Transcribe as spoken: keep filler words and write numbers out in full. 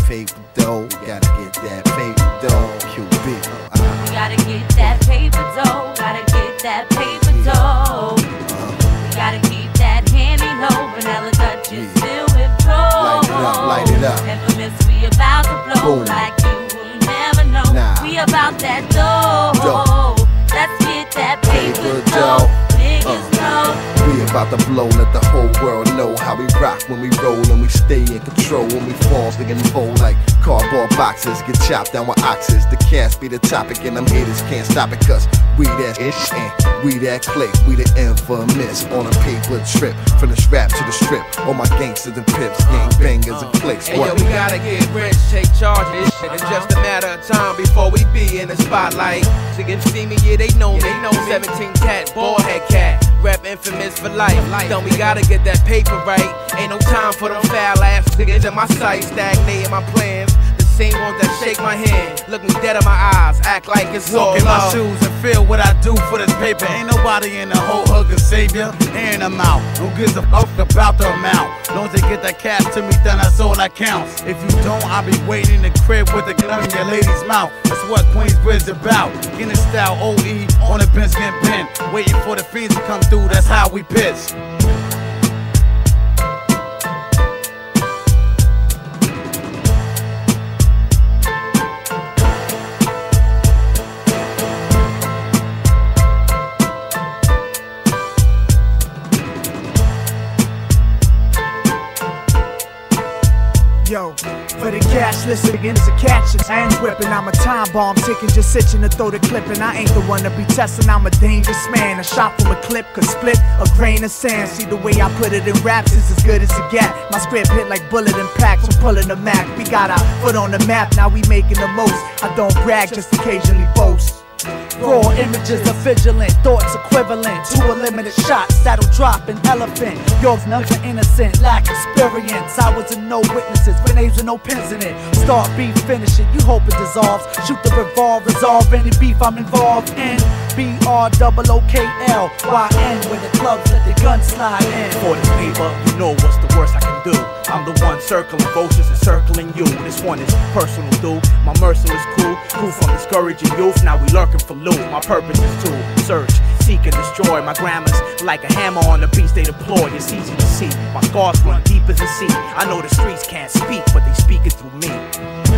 paper dough. We gotta get that paper dough. Q B. Uh-huh. We gotta get that paper dough. Gotta get that paper dough. Uh-huh. We gotta keep that handy low. Vanilla Dutch is Yeah. still with flow. Light it up, light it up. Infamous, we about to blow. Boom. Like you will never know. Nah. We about that dough. Dough. Let's get that paper, Paper dough. dough. Niggas know. We about to blow, let the whole world know how we rock when we roll and we stay in control. When we fall, sling and fold like cardboard boxes, get chopped down with oxes. The cast be the topic and them haters can't stop it, cause we that ish and we that click. We the infamous on a paper trip, from the strap to the strip. All my gangsters and pips, gang bangers and clicks. Hey yo, we gotta get rich, take charge of this shit. It's just a matter of time before we be in the spotlight. To get see me, yeah, they know me. They know seventeen cat, bald head cat. Rap infamous for life. Then we gotta get that paper right. Ain't no time for them foul ass niggas in my sight, stagnating my plans. The same ones that shake my hand, look me dead in my eyes, act like it's all Walk in my love. shoes and feel what I do for this paper. Ain't nobody in the whole hood can save ya. Hearing them out, who gives a fuck about the amount? Long as they get that cash to me, then that's all that counts. If you don't, I'll be waiting in the crib with the gun in your lady's mouth. That's what Queensbridge about. Getting style O E on the bench getting bent. Waiting for the fiends to come through, that's how we pitch. Yo, for the cash, listen again, it's a catch. I ain't whipping, I'm a time bomb ticking, just itching to throw the clip. And I ain't the one to be testing, I'm a dangerous man. A shot from a clip could split a grain of sand. See the way I put it in raps is as good as it get. My script hit like bullet impacts from pulling the Mac. We got our foot on the map, now we making the most. I don't brag, just occasionally boast. Raw images of vigilant, thoughts equivalent to a limited shot. Saddle drop an elephant. Yours never innocent, lack experience. I was in no witnesses, grenades with no pins in it. Start beef, finish it, you hope it dissolves. Shoot the revolve, resolve any beef I'm involved in. B R O O K L Y N, where the clubs let the gun slide in. For this paper, you know what's the worst I can do. I'm the one circling vultures and circling you. This one is personal, dude. My merciless crew, crew from discouraging youth. Now we lurking for loot. My purpose is to search, seek and destroy. My grammar's like a hammer on the beats they deploy. It's easy to see. My scars run deep as the sea. I know the streets can't speak, but they speak it through me.